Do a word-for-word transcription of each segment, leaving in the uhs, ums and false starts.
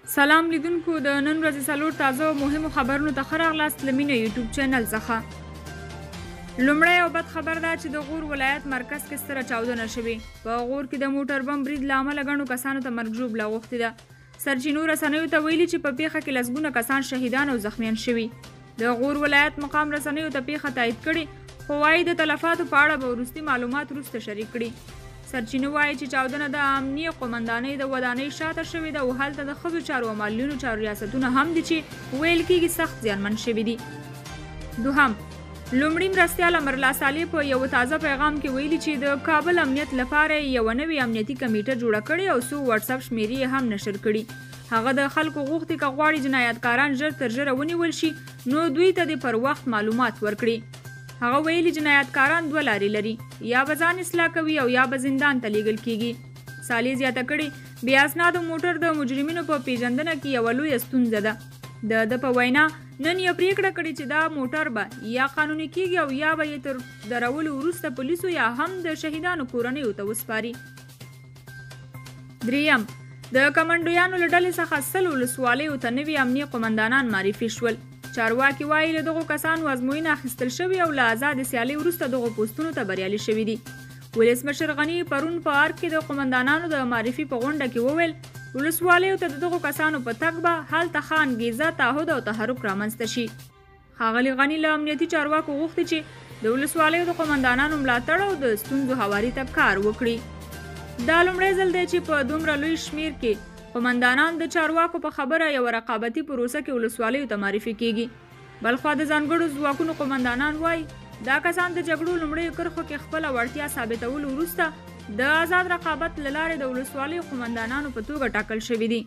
سلام لیدونکو د نن ورځې څلور تازه او مهمو خبرونو ته ښه راغلاست له مینه یوټیوب چینل څخه. لومړی او بد خبر ده چې د غور ولایت مرکز کې ستره چاودنه شوې. په غور کې د موټر بم برید له امله ګڼو کسانو ته مرګ ژوبله اوښتې ده. سرچینو رسنیو ته ویلي چې په پیښه کې لسګونه کسان شهیدان او زخمیان شوي. د غور ولایت مقام رسنیو ته پیښه تایید کړې، خو وایي د تلفاتو په اړه به وروستي معلومات وروسته شریک کړي. سرچینو وایي چې چاودنه د امنیه قومندانۍ د ودانۍ شاته شوې ده او هلته د ښځو چارو او معلولینو چارو ریاستونه هم دي چې ویل کېږي سخت زیانمن شوي دي. دوهم، لومړي مرستیال امرالله صالح په یو تازه پیغام کې ویلي چې د کابل امنیت لپاره یوه نوې امنیتي کمیټه جوړه کړې او څو واتساپ شمیرې یې هم نشر کړي. هغه د خلکو غوښتي که غواړي جنایتکاران ژر تر ژره ونیول شي نو دوی ته د پر وخت معلومات ورکړي. هغه ویلي جنایتکاران دوه لارې لري، یا به ځان اصلاح کوي او یا به زندان ته لیږل کیږي. صالح زیاته کړې بې اسنادو موټر د مجرمینو په پیژندنه کې یوه لویه ستونزه ده. د ده په وینا نن یې پریکړه کړې چې دا موټر به یا قانوني کیږي او یا به یې تر درولو وروسته پولیسو یا هم د شهیدانو کورنیو ته وسپاري. دریم، د کمنډویانو له ډلې څخه سل ولسوالیو ته نوي امنیه قومندانان معرفي شول. چارواکي وایي له دغو کسانو ازموینه اخیستل شوې او له ازادې سیالۍ وروسته دغو پوستونو ته بریالي شوي دي. ولسمشر غني پرون په ارګ کې د قومندانانو د معرفي په غونډه کې وویل ولسوالیو ته د دغو کسانو په تګ به هلته ښه انګیزه، تعهد او تحرک رامنځته شي. ښاغلي غني له امنیتي چارواکو غوښتي چې د ولسوالیو د قومندانانو ملاتړ او د ستونزو هواري ته کار وکړي. دا لومړی ځل دی چې په دومره لوی شمیر کې قومندانان د چارواکو په خبره یو رقابتي پروسه کې ولسوالیو ته معرفي کیږي. بلخوا د ځانګړو ځواکونو قومندانان وایي دا کسان د جګړو لومړیو کرښو کې خپله وړتیا ثابتولو وروسته د آزاد رقابت له لارې د ولسوالیو قومندانانو په توګه ټاکل شوي دي.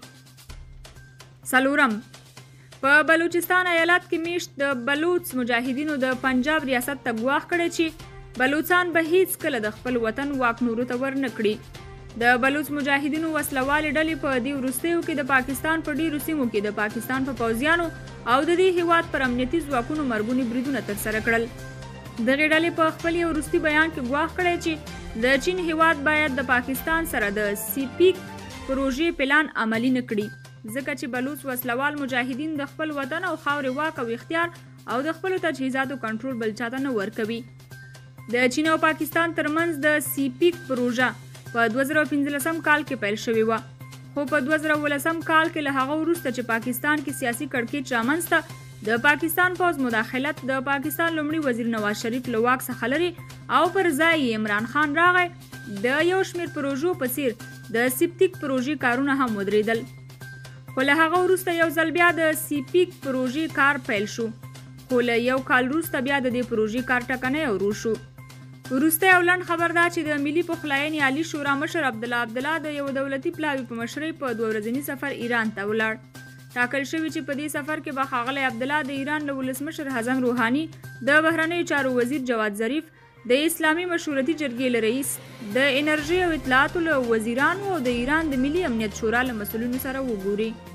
څلورم، په بلوچستان ایالت کې میشت د بلوچ مجاهدینو د پنجاب ریاست ته ګواښ کړی چې بلوچان به هیڅ کله د خپل وطن واک نورو ته ور نه کړي. د بلوچ مجاهدینو وسلوالې ډلې په دې وروستیو کې د پاکستان په ډیرو سیمو کې د پاکستان په پوځیانو او د دې هیواد پر امنیتي ځواکونو مرګوني بریدونه ترسره کړل. دغې ډلې په خپل یو وروستي بیان کې ګواښ کړی چې د چین هیواد باید د پاکستان سره د سیپیک پروژې پلان عملي نه کړي، ځکه چې بلوچ وسلوال مجاهدین د خپل وطن او خاورې واک او اختیار او د خپلو تجهیزاتو کنټرول بل چاته نه ورکوي. د چین او پاکستان ترمنځ د سیپیک پروژه په دوه زره پنځلسم کال کې پیل شوې وه، خو په دوه زره اوولسم کال کې له هغه وروسته چې پاکستان کې سیاسي کړکېچ رامنځته د پاکستان پوځ مداخلت د پاکستان لومړي وزیر نواز شریف له واک څخه لرې او پر ځای یې عمران خان راغی، د یو شمېر پروژو په څیر د سیپتیک پروژې کارونه هم ودرېدل. خو له هغه وروسته یو ځل بیا د سیپیک پروژې کار پیل شو، خو له یو کال وروسته بیا د دې پروژې کار ټکنی او ورو شو. وروستی او لنډ خبر دا چې د ملي پخلاینې عالي شورا مشر عبدالله عبدالله د یو دولتي پلاوي په مشرۍ په دوه ورځني سفر ایران ته ولاړ. ټاکل شوي چې په دې سفر کې به ښاغلی عبدالله د ایران له ولسمشر حسن روحاني، د بهرنیو چارو وزیر جواد ظریف، د اسلامي مشورتي جرګې له رئیس، د انرژۍ او اطلاعاتو له وزیرانو او د ایران د ملي امنیت شورا له مسؤلینو سره وګوري.